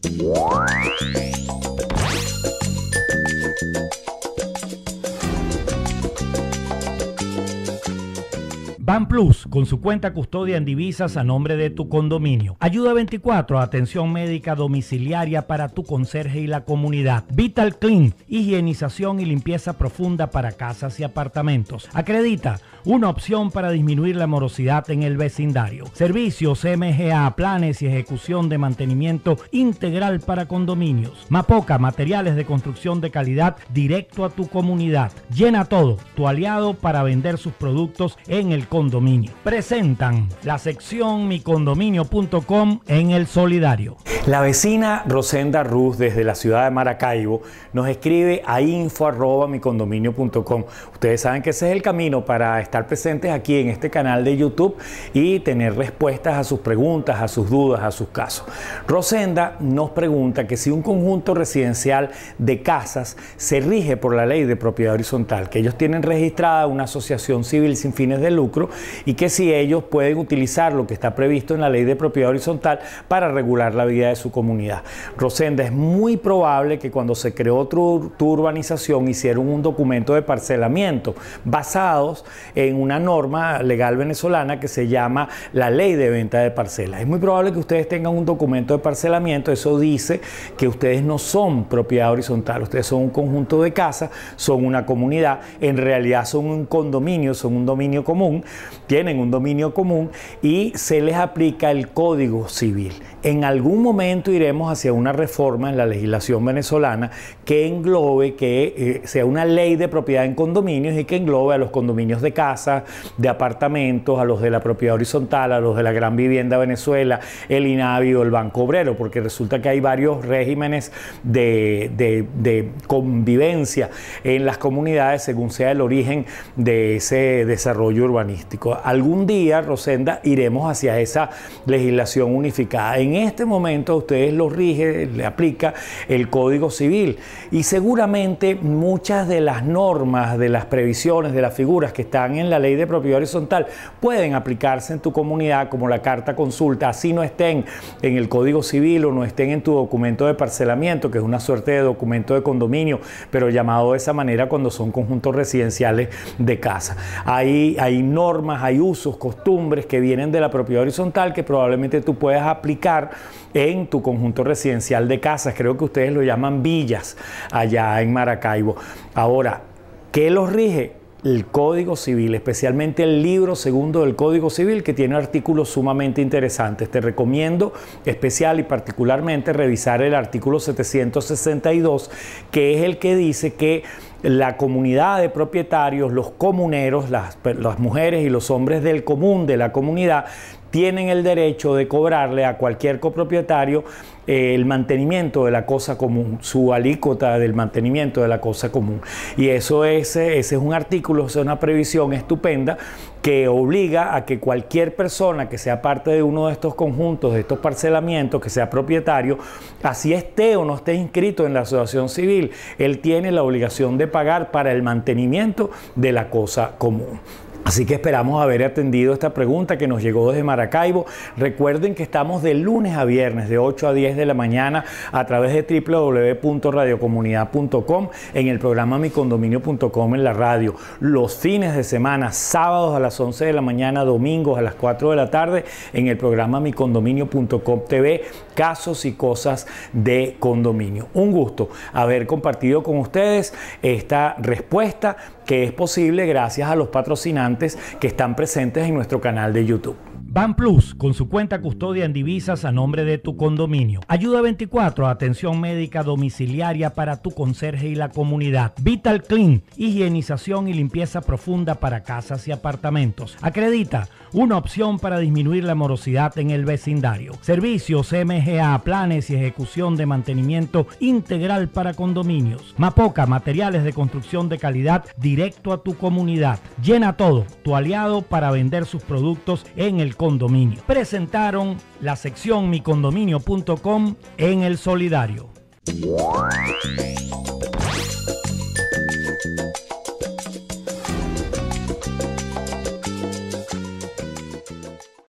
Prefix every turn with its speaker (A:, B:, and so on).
A: BanPlus, con su cuenta custodia en divisas a nombre de tu condominio. Ayuda 24, atención médica domiciliaria para tu conserje y la comunidad. Vital Clean, higienización y limpieza profunda para casas y apartamentos. Acredita, una opción para disminuir la morosidad en el vecindario. Servicios MGA, planes y ejecución de mantenimiento integral para condominios. Mapoca, materiales de construcción de calidad directo a tu comunidad. Llena Todo, tu aliado para vender sus productos en el condominio. Presentan la sección micondominio.com en El Solidario.
B: La vecina Rosenda Ruz desde la ciudad de Maracaibo nos escribe a info@micondominio.com. Ustedes saben que ese es el camino para estar presentes aquí en este canal de YouTube y tener respuestas a sus preguntas, a sus dudas, a sus casos. Rosenda nos pregunta que si un conjunto residencial de casas se rige por la ley de propiedad horizontal, que ellos tienen registrada una asociación civil sin fines de lucro y que si ellos pueden utilizar lo que está previsto en la ley de propiedad horizontal para regular la vida de su comunidad. Rosenda, es muy probable que cuando se creó tu urbanización hicieron un documento de parcelamiento basados en una norma legal venezolana que se llama la ley de venta de parcelas. Es muy probable que ustedes tengan un documento de parcelamiento. Eso dice que ustedes no son propiedad horizontal, ustedes son un conjunto de casas, son una comunidad, en realidad son un condominio, son un dominio común, tienen un dominio común y se les aplica el Código Civil. En algún momento iremos hacia una reforma en la legislación venezolana que englobe, que sea una ley de propiedad en condominios y que englobe a los condominios de casas, de apartamentos, a los de la propiedad horizontal, a los de la Gran Vivienda Venezuela, el INAVI o el Banco Obrero, porque resulta que hay varios regímenes de convivencia en las comunidades según sea el origen de ese desarrollo urbanístico. Algún día, Rosenda, iremos hacia esa legislación unificada. En este momento a ustedes los rige, le aplica el Código Civil y seguramente muchas de las normas, de las previsiones, de las figuras que están en la ley de propiedad horizontal pueden aplicarse en tu comunidad, como la carta consulta, así no estén en el Código Civil o no estén en tu documento de parcelamiento, que es una suerte de documento de condominio, pero llamado de esa manera cuando son conjuntos residenciales de casa. Hay normas, hay usos, costumbres que vienen de la propiedad horizontal que probablemente tú puedas aplicar en tu conjunto residencial de casas. Creo que ustedes lo llaman villas allá en Maracaibo. Ahora, ¿qué los rige? El Código Civil, especialmente el libro segundo del Código Civil, que tiene artículos sumamente interesantes. Te recomiendo especial y particularmente revisar el artículo 762, que es el que dice que la comunidad de propietarios, los comuneros, las mujeres y los hombres del común de la comunidad, tienen el derecho de cobrarle a cualquier copropietario el mantenimiento de la cosa común, su alícuota del mantenimiento de la cosa común. Y ese es un artículo, es una previsión estupenda que obliga a que cualquier persona que sea parte de uno de estos conjuntos, de estos parcelamientos, que sea propietario, así esté o no esté inscrito en la asociación civil, él tiene la obligación de pagar para el mantenimiento de la cosa común. Así que esperamos haber atendido esta pregunta que nos llegó desde Maracaibo. Recuerden que estamos de lunes a viernes de 8 a 10 de la mañana a través de www.radiocomunidad.com, en el programa micondominio.com en la radio. Los fines de semana, sábados a las 11 de la mañana, domingos a las 4 de la tarde en el programa micondominio.com TV, casos y cosas de condominio. Un gusto haber compartido con ustedes esta respuesta que es posible gracias a los patrocinantes que están presentes en nuestro canal de YouTube.
A: BanPlus, con su cuenta custodia en divisas a nombre de tu condominio. Ayuda 24, atención médica domiciliaria para tu conserje y la comunidad. Vital Clean, higienización y limpieza profunda para casas y apartamentos. Acredita, una opción para disminuir la morosidad en el vecindario. Servicios MGA, planes y ejecución de mantenimiento integral para condominios. Mapoca, materiales de construcción de calidad directo a tu comunidad. Llena Todo, tu aliado para vender sus productos en el condominio. Presentaron la sección micondominio.com en El Solidario.